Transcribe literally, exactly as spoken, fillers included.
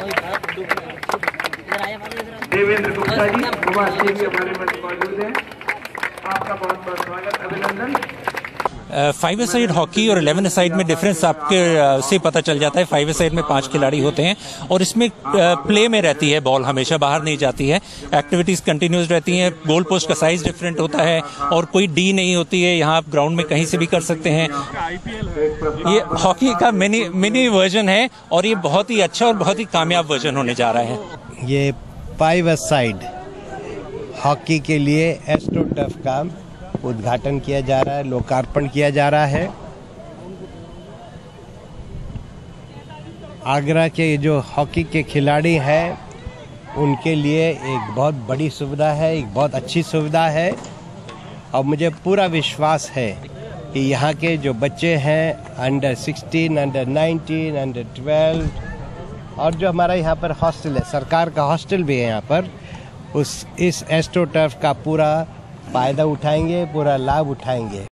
देवेंद्र गुप्ता जी कुमार सिंह जी हमारे मंच मौजूद हैं। आपका बहुत बहुत स्वागत, अभिनंदन। फाइव ए साइड हॉकी और इलेवन ए साइड में डिफरेंस आपके से पता चल जाता है। फाइव ए साइड में पांच खिलाड़ी होते हैं और इसमें प्ले में रहती है बॉल, हमेशा बाहर नहीं जाती है। एक्टिविटीज कंटिन्यूस रहती हैं। गोल पोस्ट का साइज डिफरेंट होता है और कोई डी नहीं होती है। यहाँ आप ग्राउंड में कहीं से भी कर सकते हैं। ये हॉकी का मिनी मिनी वर्जन है और ये बहुत ही अच्छा और बहुत ही कामयाब वर्जन होने जा रहा है। ये फाइव ए साइड हॉकी के लिए एस्ट्रोटर्फ का उद्घाटन किया जा रहा है, लोकार्पण किया जा रहा है। आगरा के जो हॉकी के खिलाड़ी हैं उनके लिए एक बहुत बड़ी सुविधा है, एक बहुत अच्छी सुविधा है और मुझे पूरा विश्वास है कि यहाँ के जो बच्चे हैं under sixteen, under nineteen, under twelve और जो हमारा यहाँ पर हॉस्टल है, सरकार का हॉस्टल भी है यहाँ पर, उस इस एस्ट्रोटर्फ का पूरा फायदा उठाएंगे, पूरा लाभ उठाएंगे।